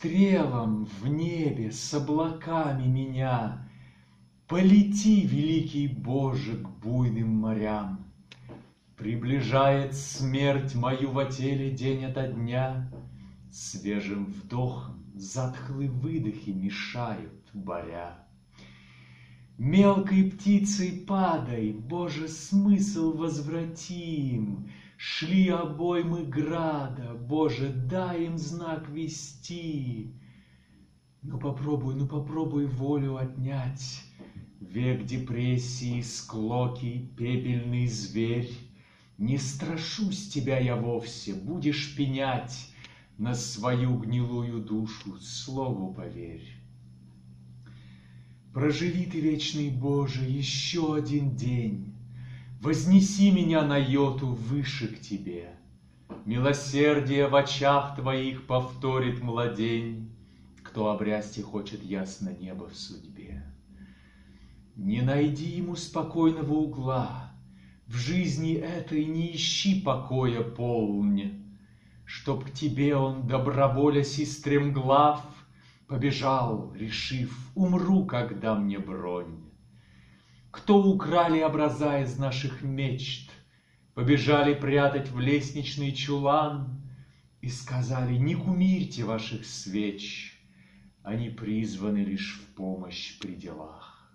стрелам в небе с облаками меня. Полети, великий Боже, к буйным морям. Приближает смерть мою во теле день ото дня. Свежим вдохом затхлые выдохи мешают, боря. Мелкой птицей падай, Боже, смысл возвратим. Шли обоймы града, Боже, дай им знак вести. Ну попробуй волю отнять. Век депрессии, склоки, пепельный зверь. Не страшусь тебя я вовсе, будешь пенять на свою гнилую душу, слову поверь. Проживи ты, вечный Боже, еще один день. Вознеси меня на йоту выше к тебе. Милосердие в очах твоих повторит младень, кто обрясти хочет ясно небо в судьбе. Не найди ему спокойного угла, в жизни этой не ищи покоя полнь, чтоб к тебе он, доброволясь и стремглав, побежал, решив, умру, когда мне бронь. Кто украли образа из наших мечт, побежали прятать в лестничный чулан и сказали: не кумирьте ваших свеч, они призваны лишь в помощь при делах.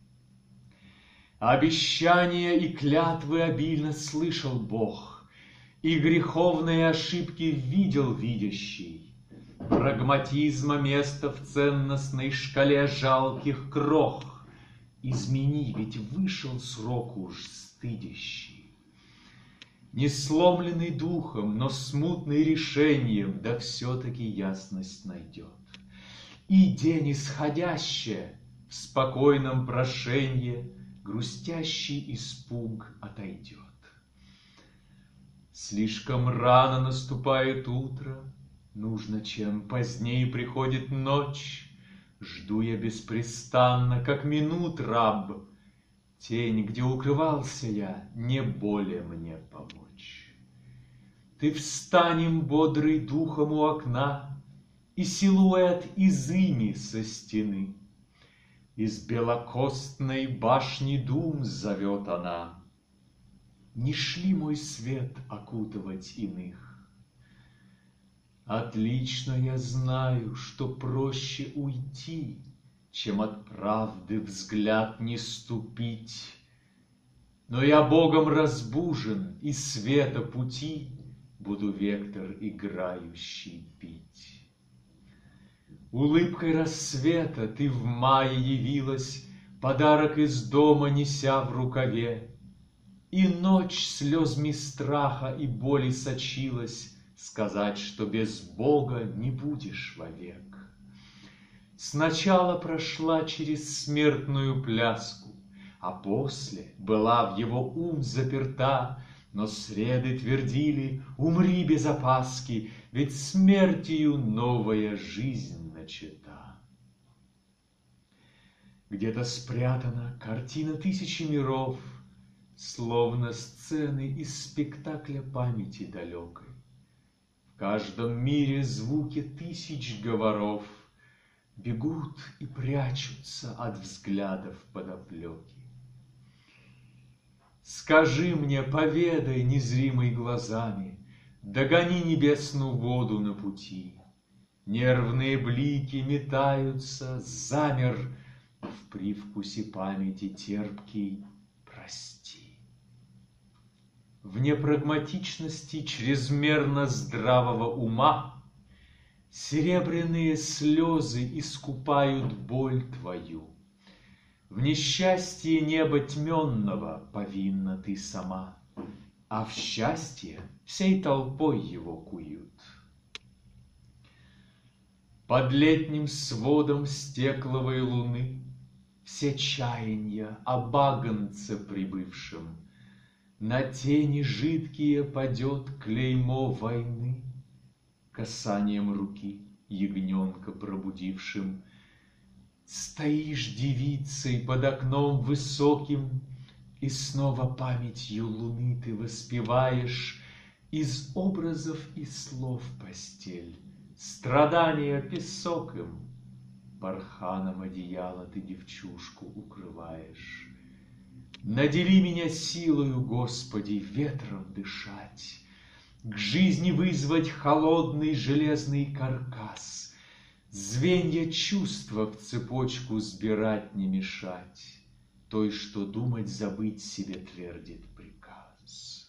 Обещания и клятвы обильно слышал Бог, и греховные ошибки видел видящий. Прагматизма место в ценностной шкале жалких крох. Измени, ведь вышел срок уж стыдящий. Не сломленный духом, но смутный решением, да все-таки ясность найдет. И день исходящее в спокойном прошенье грустящий испуг отойдет. Слишком рано наступает утро, нужно, чем позднее приходит ночь. Жду я беспрестанно, как минут раб. Тень, где укрывался я, не более мне помочь. Ты встанем, бодрый духом у окна, и силуэт изыми со стены. Из белокостной башни дум зовет она. Не шли мой свет окутывать иных. Отлично я знаю, что проще уйти, чем от правды взгляд не ступить. Но я Богом разбужен, и света пути буду вектор играющий пить. Улыбкой рассвета ты в мае явилась, подарок из дома неся в рукаве, и ночь слезами страха и боли сочилась, сказать, что без Бога не будешь вовек. Сначала прошла через смертную пляску, а после была в его ум заперта, но среды твердили: умри без опаски, ведь смертью новая жизнь начата. Где-то спрятана картина тысячи миров, словно сцены из спектакля памяти далекой. В каждом мире звуки тысяч говоров бегут и прячутся от взглядов подоплеки. Скажи мне, поведай незримой глазами, догони небесную воду на пути. Нервные блики метаются, замер в привкусе памяти терпкий прости. В непрагматичности чрезмерно здравого ума серебряные слезы искупают боль твою. В несчастье неба тьменного повинна ты сама, а в счастье всей толпой его куют. Под летним сводом стекловой луны все чаяния об агнце прибывшем. На тени жидкие падет клеймо войны, касанием руки ягненка пробудившим. Стоишь девицей под окном высоким, и снова памятью луны ты воспеваешь из образов и слов постель, Страдания песок им, барханом одеяла ты девчушку укрываешь. Надели меня силою, Господи, ветром дышать, к жизни вызвать холодный железный каркас, звенья чувства в цепочку сбирать не мешать, той, что думать забыть себе твердит приказ.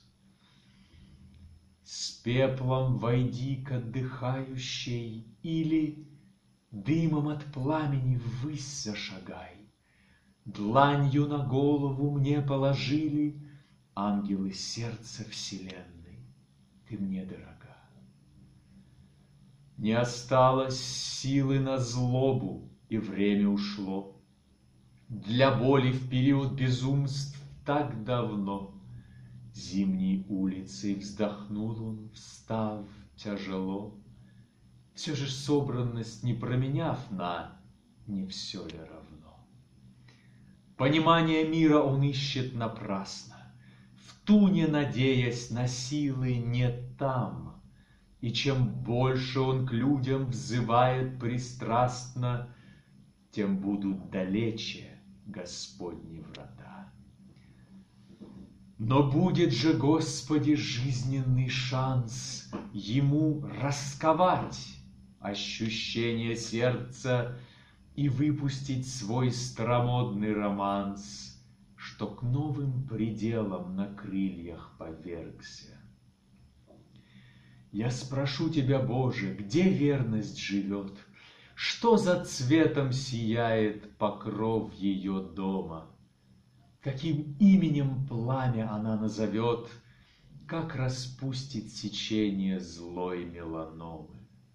С пеплом войди к отдыхающей или дымом от пламени ввысь зашагай. Дланью на голову мне положили ангелы сердца вселенной, ты мне дорога. Не осталось силы на злобу, и время ушло. Для боли в период безумств так давно. Зимней улицей вздохнул он, встав тяжело. Все же собранность не променяв на «не все ли равно». Понимание мира он ищет напрасно, в туне надеясь на силы не там. И чем больше он к людям взывает пристрастно, тем будут далече Господни врата. Но будет же, Господи, жизненный шанс ему расковать ощущение сердца и выпустить свой старомодный романс, что к новым пределам на крыльях повергся. Я спрошу тебя, Боже, где верность живет, что за цветом сияет покров ее дома, каким именем пламя она назовет, как распустит сечение злой меланомы.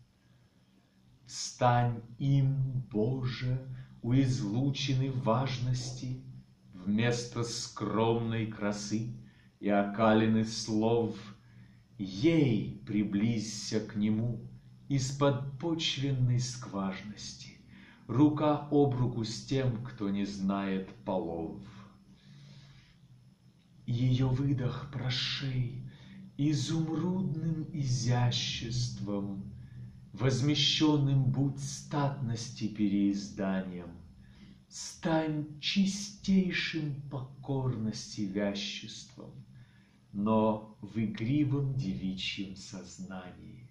Стань им, Боже, у излучины важности, вместо скромной красы и окалины слов, ей приблизься к нему из-под почвенной скважности, рука об руку с тем, кто не знает полов. Ее выдох прошей изумрудным изяществом, возмещенным будь статности переизданием, стань чистейшим покорности вяществом, но в игривом девичьем сознании.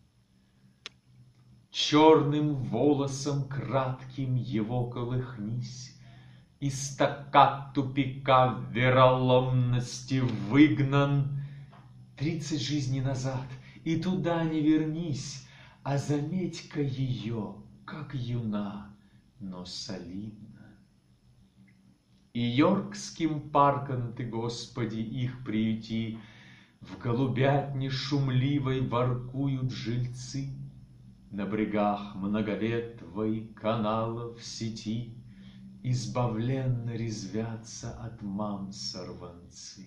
Черным волосом кратким его колыхнись, и стаккат тупика в вероломности выгнан. 30 жизней назад, и туда не вернись, а заметь-ка ее, как юна, но солидна. И йоркским парком ты, Господи, их приюти, в голубятне шумливой воркуют жильцы, на брегах многоветвой каналов сети избавленно резвятся от мам сорванцы.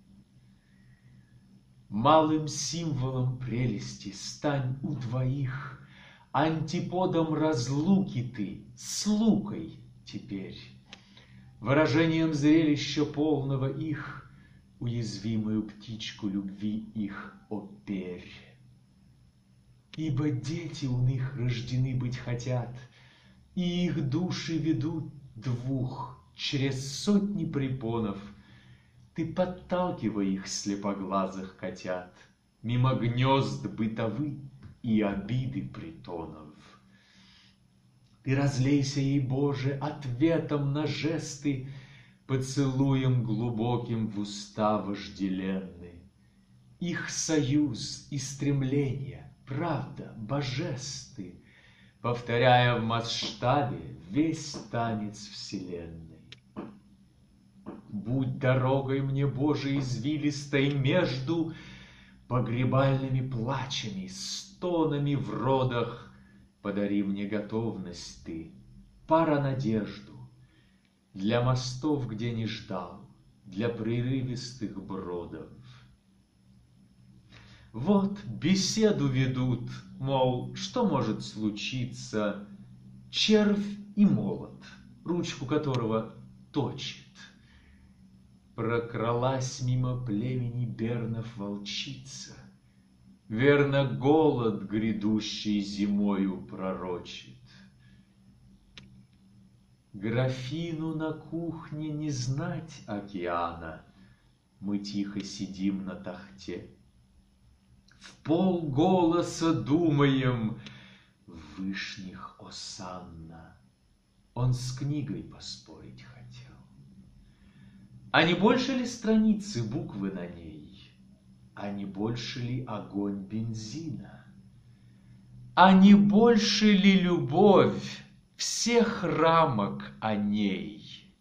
Малым символом прелести стань у двоих, антиподом разлуки ты с Лукой теперь, выражением зрелища полного их, уязвимую птичку любви их оперь. Ибо дети у них рождены быть хотят, и их души ведут двух через сотни препонов. Ты подталкивай их слепоглазых котят мимо гнезд бытовы и обиды притонов. Ты разлейся ей, Боже, ответом на жесты, поцелуем глубоким в уста вожделенны. Их союз и стремление, правда, божесты, повторяя в масштабе весь танец вселенной. Будь дорогой мне, Боже, извилистой между погребальными плачами, стонами в родах, подари мне готовность ты, пара надежду, для мостов, где не ждал, для прерывистых бродов. Вот беседу ведут, мол, что может случиться, червь и молот, ручку которого точит. Прокралась мимо племени бернов волчица, верно, голод грядущий зимою пророчит. Графину на кухне не знать океана, мы тихо сидим на тахте. В полголоса думаем, вышних осанна. Он с книгой поспорить хотел. А не больше ли страницы буквы на ней? А не больше ли огонь бензина? А не больше ли любовь всех рамок о ней?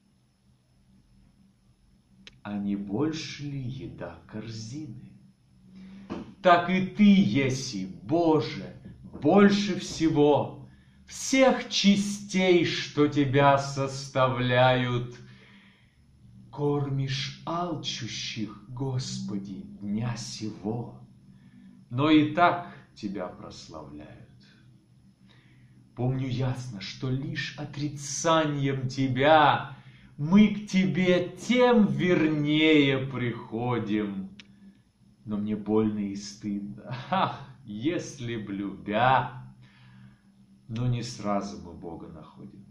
А не больше ли еда корзины? Так и ты, еси, Боже, больше всего, всех частей, что тебя составляют, кормишь алчущих, Господи, дня сего, но и так тебя прославляют. Помню ясно, что лишь отрицанием тебя мы к тебе тем вернее приходим. Но мне больно и стыдно, ах, если б любя, но не сразу мы Бога находим.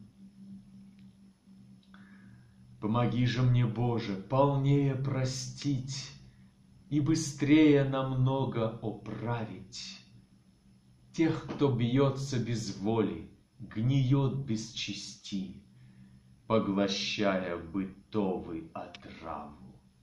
Помоги же мне, Боже, полнее простить и быстрее намного оправить тех, кто бьется без воли, гниет без чести, поглощая бытовый отраву.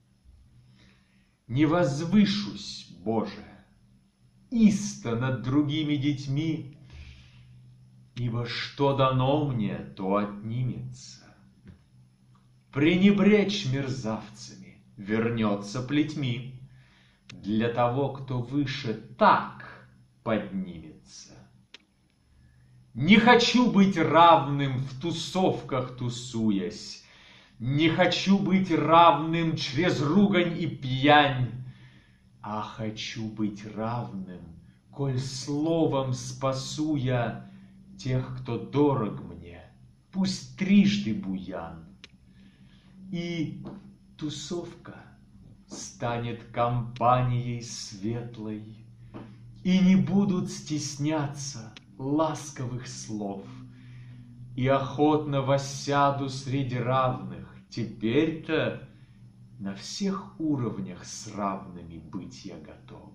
Не возвышусь, Боже, исто над другими детьми, ибо что дано мне, то отнимется. Пренебречь мерзавцами вернется плетьми, для того, кто выше так поднимется. Не хочу быть равным в тусовках тусуясь, не хочу быть равным через ругань и пьянь, а хочу быть равным, коль словом спасу я тех, кто дорог мне, пусть трижды буян. И тусовка станет компанией светлой, и не будут стесняться ласковых слов, и охотно воссяду среди равных. Теперь-то на всех уровнях с равными быть я готов.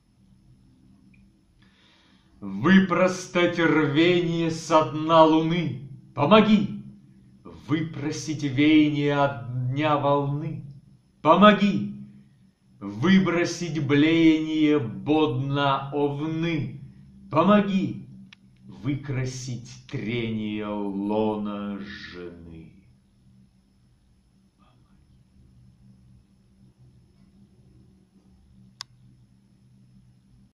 Выпростать рвение со дна луны помоги, выпросить веяние от дня волны помоги, выбросить блеяние бодна овны помоги, выкрасить трение лона